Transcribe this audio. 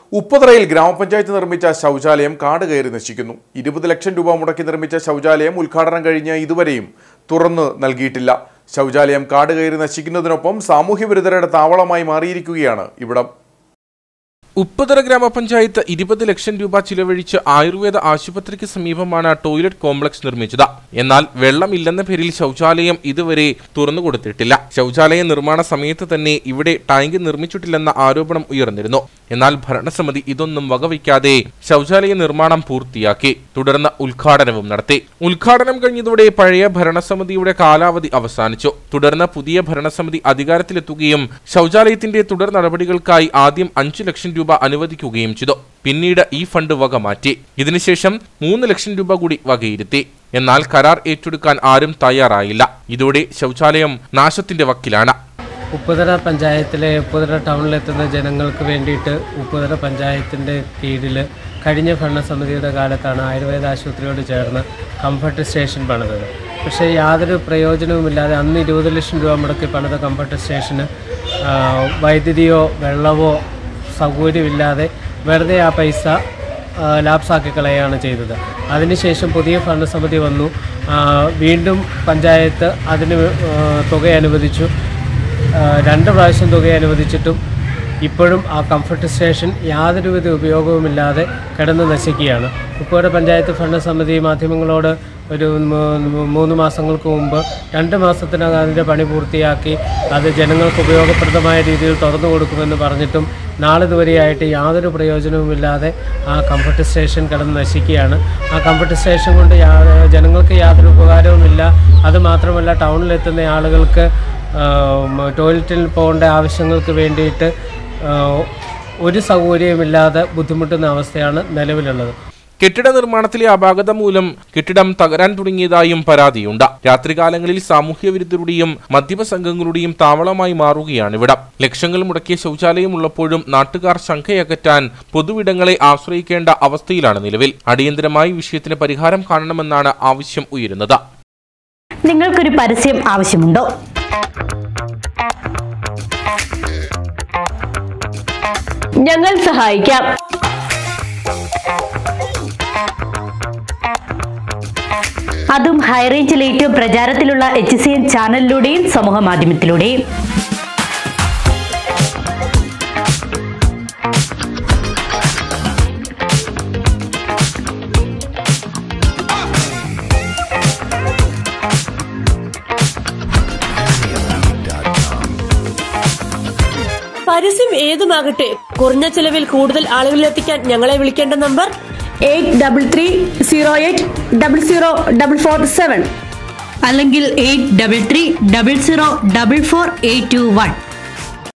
ഉപ്പുതറയിൽ ഗ്രാമപഞ്ചായത്ത് നിർമ്മിച്ച ശൗചാലയം കാട് കയറി നശിക്കുന്നു. 20 ലക്ഷം രൂപ മുടക്കി നിർമ്മിച്ച ശൗചാലയം ഉദ്ഘാടനം കഴിഞ്ഞ് ഇതുവരെയും തുറന്നു നൽകിയിട്ടില്ല. ശൗചാലയം കാട് കയറി നശിക്കുന്നതിനൊപ്പം സാമൂഹ്യവിരുദ്ധരുടെ താവളമായി മാറിയിരിക്കുകയാണ് ഇവിടം. ഉപ്പുതറ ഗ്രാമപഞ്ചായത്ത് 20 ലക്ഷം രൂപ ചിലവഴിച്ച് ആയുർവേദ ആശുപത്രിക്ക് സമീപമാണ് ടോയ്ലറ്റ് കോംപ്ലക്സ് നിർമ്മിച്ചത്. എന്നാൽ വെള്ളമില്ലെന്ന പേരിൽ ശൗചാലയം ഇതുവരെ തുറന്നുകൊടുത്തിട്ടില്ല. ശൗചാലയ നിർമ്മാണ സമയത്ത് തന്നെ ഇവിടെ ടാങ്ക് നിർമ്മിച്ചിട്ടില്ലെന്ന ആരോപണം ഉയർന്നിരുന്നു. എന്നാൽ ഭരണസമിതി ഇതൊന്നും വകവയ്ക്കാതെ ശൗചാലയ നിർമ്മാണം പൂർത്തിയാക്കി. തുടർന്ന് ഉദ്ഘാടനവും നടത്തി. ഉദ്ഘാടനം കഴിഞ്ഞതോടെ പഴയ ഭരണസമിതിയുടെ കാലാവധി അവസാനിച്ചു. തുടർന്ന് പുതിയ ഭരണസമിതി അധികാരത്തിലെത്തുകയും ശൗചാലയത്തിന്റെ തുടർ നടപടികൾക്കായി ആദ്യം 5 ലക്ഷം രൂപ അനുവദിക്കുകയും ചെയ്തു. പിന്നീട് ഈ ഫണ്ട് വക മാറ്റി. ഇതിനുശേഷം 3 ലക്ഷം രൂപ കൂടി വകയിരുത്തി. എന്നാൽ കരാർ ഏറ്റെടുക്കാൻ ആരും തയ്യാറായില്ല. ഇതോടെ ശൗചാലയം നാശത്തിന്റെ വക്കിലാണ്. ഉപ്പുതറ പഞ്ചായത്തിലെ ഉപ്പുതറ ടൗണിലെത്തുന്ന ജനങ്ങൾക്ക് വേണ്ടിയിട്ട് ഉപ്പുതറ പഞ്ചായത്തിൻ്റെ കീഴിൽ കഴിഞ്ഞ ഭരണസമിതിയുടെ കാലത്താണ് ആയുർവേദ ആശുപത്രിയോട് ചേർന്ന് കംഫർട്ട് സ്റ്റേഷൻ പണിതത്. പക്ഷേ യാതൊരു പ്രയോജനവുമില്ലാതെ അന്ന് 20 ലക്ഷം രൂപ മുടക്കി പണിത കംഫർട്ട് സ്റ്റേഷന് വൈദ്യുതിയോ വെള്ളമോ സൗകര്യമില്ലാതെ വെറുതെ ആ പൈസ ലാപ്സാക്കി കളയുകയാണ് ചെയ്തത്. അതിനുശേഷം പുതിയ ഭരണസമിതി വന്നു. വീണ്ടും പഞ്ചായത്ത് അതിന് തുക അനുവദിച്ചു. 2 പ്രാവശ്യം തുക അനുവദിച്ചിട്ടും ഇപ്പോഴും ആ കംഫർട്ട് സ്റ്റേഷൻ യാതൊരുവിധ ഉപയോഗവുമില്ലാതെ കിടന്ന് നശിക്കുകയാണ്. ഉപ്പുതറ പഞ്ചായത്ത് ഭരണസമിതി മാധ്യമങ്ങളോട് ഒരു 3 മാസങ്ങൾക്ക് മുമ്പ് 2 മാസത്തിനകം അതിൻ്റെ പണി പൂർത്തിയാക്കി അത് ജനങ്ങൾക്ക് ഉപയോഗപ്രദമായ രീതിയിൽ തുറന്നു കൊടുക്കുമെന്ന് പറഞ്ഞിട്ടും നാളിതുവരെയായിട്ട് യാതൊരു പ്രയോജനവുമില്ലാതെ ആ കംഫർട്ട് സ്റ്റേഷൻ കിടന്ന് നശിക്കുകയാണ്. ആ കംഫർട്ട് സ്റ്റേഷൻ കൊണ്ട് ജനങ്ങൾക്ക് യാതൊരു ഉപകാരവുമില്ല. അതുമാത്രമല്ല ടൗണിലെത്തുന്ന ആളുകൾക്ക് ടോയ്ലറ്റിൽ പോകേണ്ട ആവശ്യങ്ങൾക്ക് വേണ്ടിയിട്ട് ഒരു സൗകര്യമില്ലാതെ ബുദ്ധിമുട്ടുന്ന അവസ്ഥയാണ് നിലവിലുള്ളത്. കെട്ടിട നിർമ്മാണത്തിലെ അപാകത മൂലം കെട്ടിടം തകരാൻ തുടങ്ങിയതായും പരാതിയുണ്ട്. രാത്രികാലങ്ങളിൽ സാമൂഹ്യവിരുദ്ധരുടെയും മദ്യപ സംഘങ്ങളുടെയും താവളമായി മാറുകയാണിവിടം. ലക്ഷങ്ങൾ മുടക്കിയ ശൗചാലയം ഉള്ളപ്പോഴും നാട്ടുകാർ ശങ്കയകറ്റാൻ പൊതുവിടങ്ങളെ ആശ്രയിക്കേണ്ട അവസ്ഥയിലാണ് നിലവിൽ. അടിയന്തരമായി വിഷയത്തിന് പരിഹാരം കാണണമെന്നാണ് ആവശ്യം ഉയരുന്നത്. നിങ്ങൾക്കൊരു പരസ്യം ആവശ്യമുണ്ടോ? ഞങ്ങൾ സഹായിക്കാം. അതും ഹൈറേഞ്ചിൽ ഏറ്റവും പ്രചാരത്തിലുള്ള HCN ചാനലിലൂടെയും സമൂഹ മാധ്യമത്തിലൂടെയും. പരസ്യം ഏതുമാകട്ടെ, കുറഞ്ഞ ചെലവിൽ കൂടുതൽ ആളുകളിലെത്തിക്കാൻ ഞങ്ങളെ വിളിക്കേണ്ട നമ്പർ 8330804447 അല്ലെങ്കിൽ 8330044821.